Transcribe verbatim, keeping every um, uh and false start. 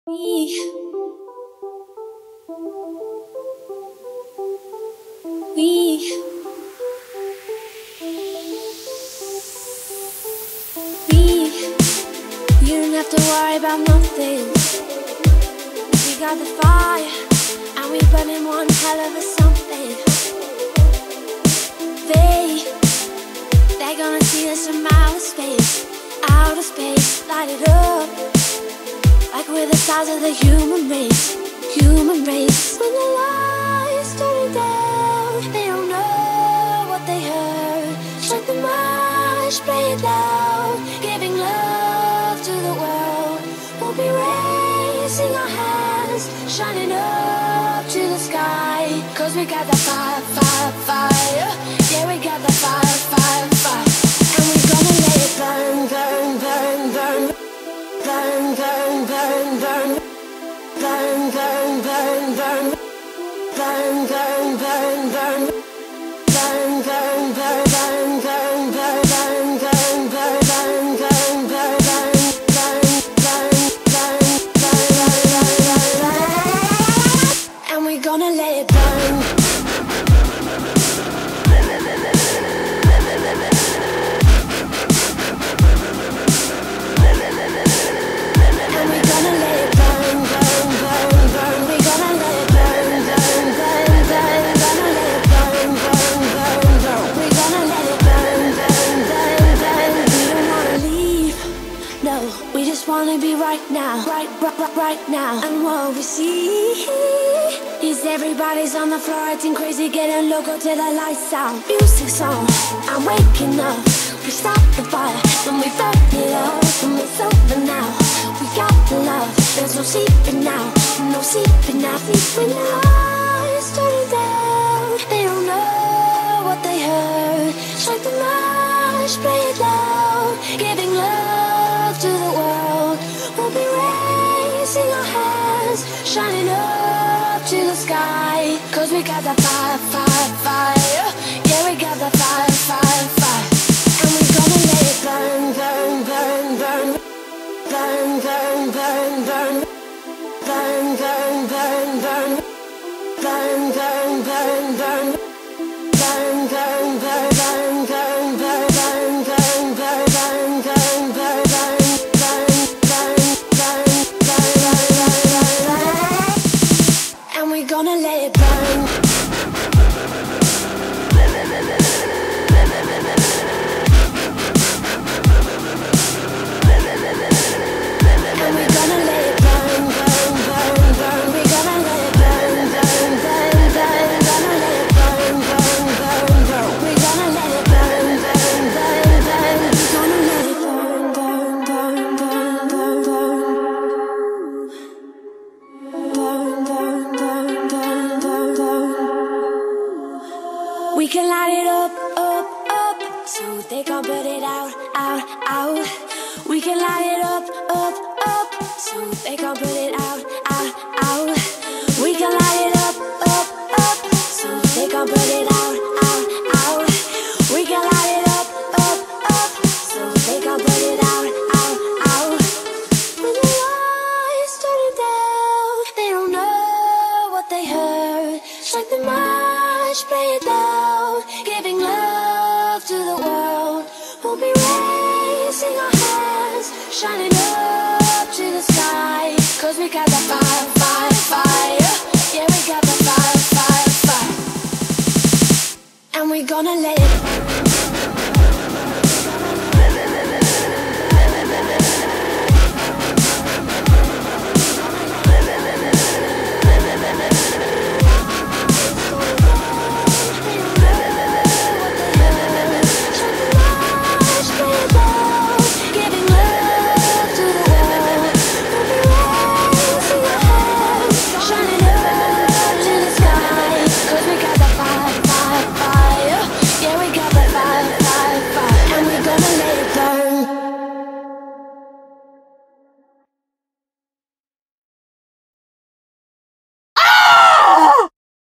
We, we, we, you don't have to worry about nothing. We got the fire, and we burning one hell of a something. They, they're gonna see us from outer space, outer space, light it up. Like we're the size of the human race, human race. When the lights turn down, they don't know what they heard. Strike the march, play it loud, giving love to the world. We'll be raising our hands, shining up to the sky. Cause we got that fire, fire, fire. Yeah, we got that fire, fire, fire. And we're gonna let it burn, burn, burn, burn. Burn, burn, burn, burn. Burn, burn, burn, burn. Burn, burn, burn, burn. Burn, burn, burn, burn, burn, burn, burn, burn, burn, burn, burn, burn, burn, burn, burn. And we're gonna let it burn. Wanna be right now, right, right, right, right now. And what we see is everybody's on the floor acting crazy, getting loco till the lights out. Music's on, I'm waking up. We start the fire, and we burn it up. And it's over now, we got the love. There's no sleeping now, no sleeping now. When the lights turn down, they don't know what they heard. Strike the march, play it loud, giving love to the world. We'll be raising our hands, shining up to the sky. Cause we got that fire, fire, fire. Yeah, we got that fire, fire, fire. And we're gonna let it burn, burn, burn, burn. Burn, burn, burn, burn. Burn, burn, burn, burn. Burn, burn, burn, burn. Burn, burn, burn, burn, burn, burn, burn, burn, burn, burn, burn, burn, burn. We're gonna let it burn. And we're gonna let it burn, burn, burn, burn. We're gonna let it burn, burn, burn, burn. Gonna let it burn, burn, burn, burn. We're gonna let it burn, burn, burn, burn. We're gonna let it burn, burn, burn, burn, burn, burn, burn, burn, burn. We can light it up, up, up, so they can't put it out, out, out. We can light it up, up, up, so they can't put it out, out, out. We can light it up, up, up, so they can't put it out, out, out. We can light it up, up, up, so they can't put it out, out, out. When the lights turn down, they don't know what they heard. Strike the march, play it loud, giving love to the world. We'll be raising our hands, shining up to the sky. Cause we got that fire.